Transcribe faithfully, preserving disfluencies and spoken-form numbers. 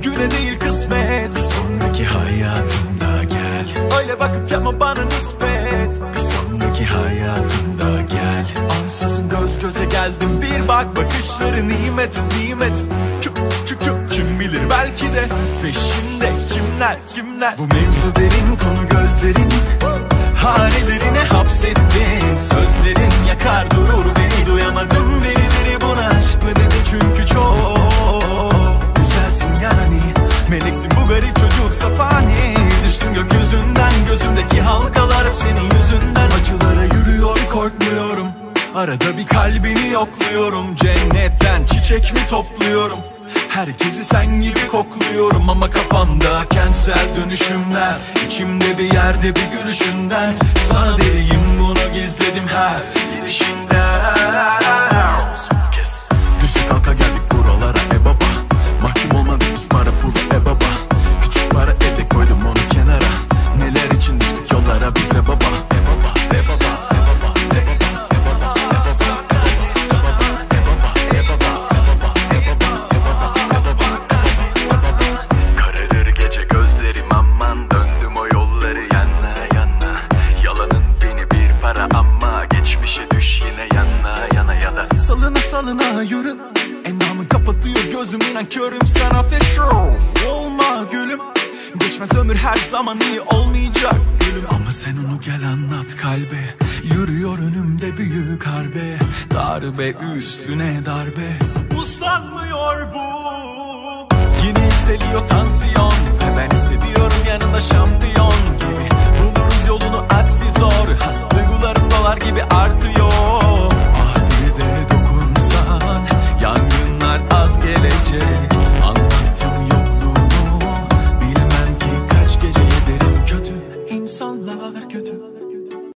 bugüne değil kısmet. Bir sonraki hayatımda gel, öyle bakıp yapma bana nispet. Bir sonraki hayatımda gel, ansızın göz göze geldim, bir bak bakışları nimet nimet. Kim, kim, kim, kim bilir belki de peşinde kimler kimler. Bu mevzu derin konu gözlerin, hanelerine hapsettin. Sözlerin yakar durur beni, duyamadım birileri buna aşk mı dedi. Çünkü çok güzelsin yani, meleksin bu garip çocuksa fani. Düştüm gökyüzünden, gözümdeki halkalar hep senin yüzünden. Acılara yürüyor korkmuyorum, arada bir kalbini yokluyorum. Cennetten çiçek mi topluyorum, herkesi sen gibi kokluyorum. Ama kafamda kentsel dönüşümler, içimde bir yerde bir gülüşünden. Sana deliyim, bunu gizledim her gidişinden. Son son kez düşe kalka geldik buralara e baba. Mahkum olmadık biz para pulu e baba. Küçük para elde koydum onu kenara. Neler için düştük yollara bize baba. E baba, e baba, e baba, e baba, e baba, e baba, e baba, e baba, e baba, e baba. Kararır gece gözlerim, aman döndüm o yolları yana yana. Yalanın beni bir para ama geçmişe düş yine yana yana ya da. Salına salına yürü, endamın kapatıyor gözüm, inan körüm sen ateş olma gülüm. Geçmez ömür her zaman iyi olmayacak gülüm. Ama sen onu gel anlat kalbe, yürüyor önümde büyük harbe. Darbe üstüne darbe, uslanmıyor bu. Yine yükseliyor tansiyon ve ben hissediyorum yanında şampiyon.